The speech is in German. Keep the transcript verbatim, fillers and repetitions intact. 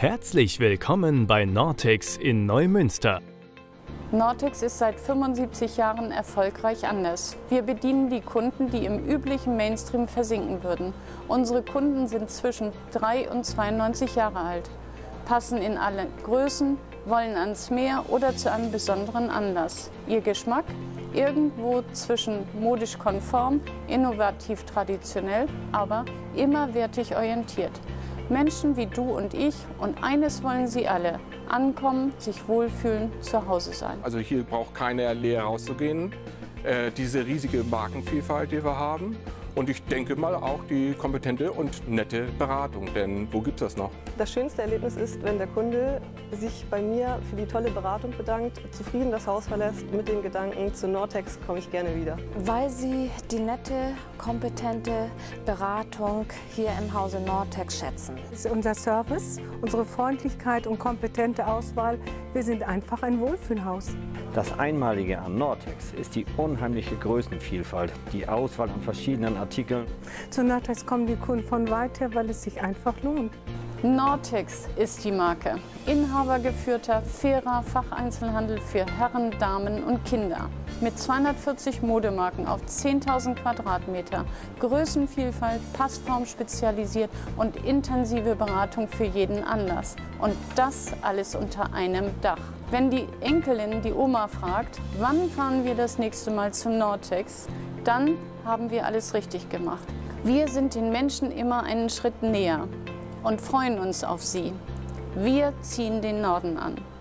Herzlich willkommen bei Nortex in Neumünster. Nortex ist seit fünfundsiebzig Jahren erfolgreich anders. Wir bedienen die Kunden, die im üblichen Mainstream versinken würden. Unsere Kunden sind zwischen drei und zweiundneunzig Jahre alt, passen in alle Größen, wollen ans Meer oder zu einem besonderen Anlass. Ihr Geschmack? Irgendwo zwischen modisch konform, innovativ traditionell, aber immer wertig orientiert. Menschen wie du und ich, und eines wollen sie alle: ankommen, sich wohlfühlen, zu Hause sein. Also hier braucht keiner leer rauszugehen. Äh, diese riesige Markenvielfalt, die wir haben. Und ich denke mal auch die kompetente und nette Beratung, denn wo gibt es das noch? Das schönste Erlebnis ist, wenn der Kunde sich bei mir für die tolle Beratung bedankt, zufrieden das Haus verlässt mit dem Gedanken, zu Nortex komme ich gerne wieder. Weil sie die nette, kompetente Beratung hier im Hause Nortex schätzen. Das ist unser Service, unsere Freundlichkeit und kompetente Auswahl. Wir sind einfach ein Wohlfühlhaus. Das Einmalige an Nortex ist die unheimliche Größenvielfalt, die Auswahl an verschiedenen Artikeln. Zu Nortex kommen die Kunden von weit her, weil es sich einfach lohnt. Nortex ist die Marke. Inhabergeführter, fairer Facheinzelhandel für Herren, Damen und Kinder. Mit zweihundertvierzig Modemarken auf zehntausend Quadratmeter, Größenvielfalt, Passform spezialisiert und intensive Beratung für jeden Anlass. Und das alles unter einem Dach. Wenn die Enkelin die Oma fragt, wann fahren wir das nächste Mal zu Nortex, dann haben wir alles richtig gemacht. Wir sind den Menschen immer einen Schritt näher und freuen uns auf sie. Wir ziehen den Norden an.